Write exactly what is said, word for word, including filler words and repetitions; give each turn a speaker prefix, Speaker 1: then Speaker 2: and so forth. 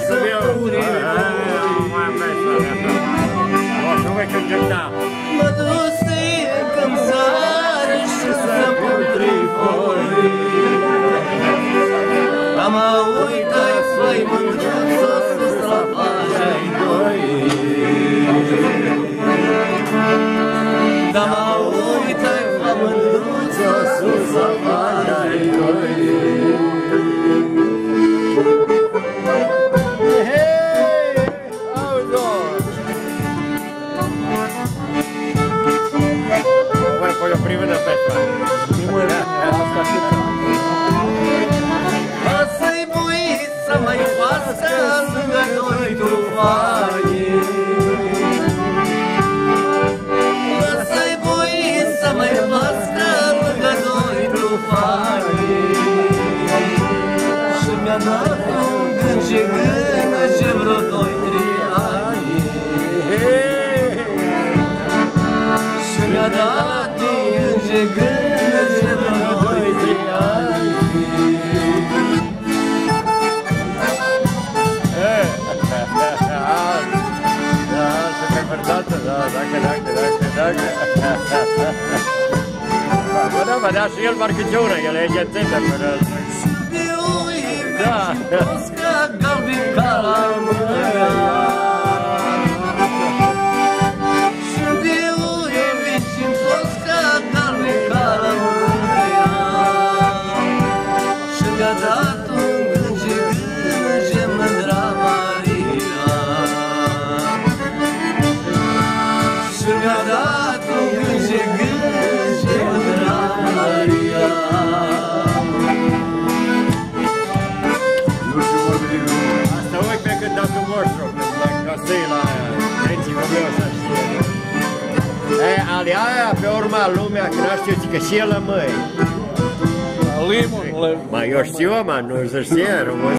Speaker 1: să viu. O să voi când cânta.
Speaker 2: Mă duse când zare și să putri foi. Dar mă uită-i făi mândruță sus la paja-i doi. Dar mă uită-i făi mândruță sus la paja-i doi.
Speaker 1: Poi o primă de pe
Speaker 2: Să-i bui să mai pasă lângă noi tufani. Să-i bui să mai pasă lângă noi tufani. Și mi-a dat un gânge gânge vreo doi, trei ani. Și mi-a dat un gânge gânge vreo doi, trei ani.
Speaker 1: Dacă, dacă, dacă, dacă. Bă, da, mă, da, și el parcă ce ură, el e gențetă până...
Speaker 2: Știu iubești posca galbi ca la mâna. Știu iubești posca galbi ca la mâna. Și mi-a dat un gânge, gânge mândra Maria. Și mi-a dat un gânge, gânge mândra Maria.
Speaker 1: Asta oi pe când dați un vostru, ca să-i la prinții cum eu să știe. E, ali aia, pe urma lumea, că n-a știu, că și el măi.
Speaker 3: Limon,
Speaker 1: Mă, eu știu, mă, nu se știe,